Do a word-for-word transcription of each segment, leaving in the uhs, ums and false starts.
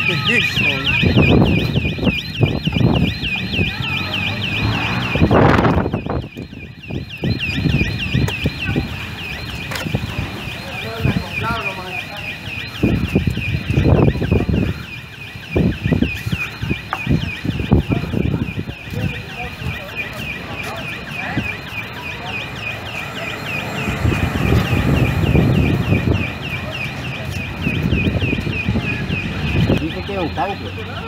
¿Qué es eso? Dice que es un tanque.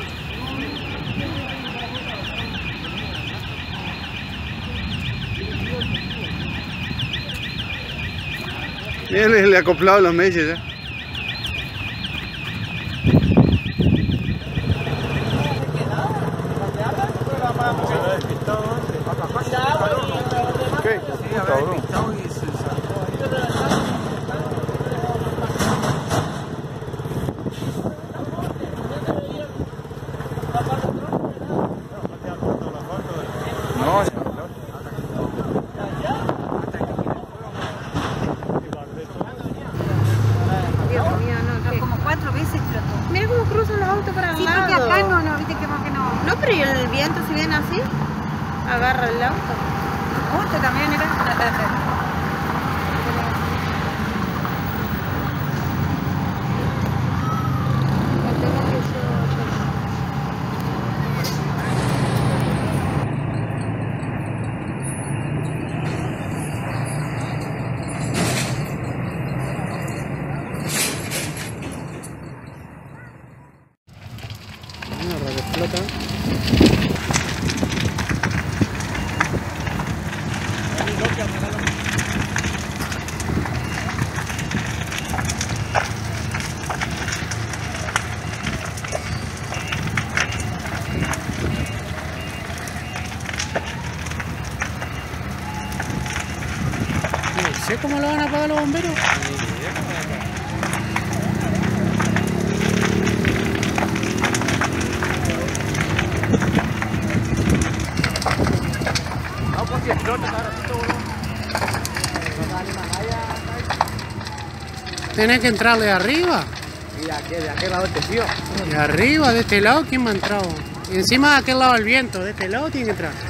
Miren, le, le ha acoplado los meses ya. ¿Qué? Cabrón. No, Dios mío, no, ¿qué? Como cuatro veces explotó. Mira cómo cruzan los autos para el Sí, lado. porque acá no, no, viste que más que no. No, pero ¿y el viento si viene así? Agarra el auto. Justo también era. mierda, que explota. No sé cómo lo van a apagar los bomberos. Tenés que entrarle arriba. Y de aquel, de aquel lado este tío. Y arriba, de este lado, ¿quién me ha entrado? Y encima de aquel lado el viento, de este lado tiene que entrar.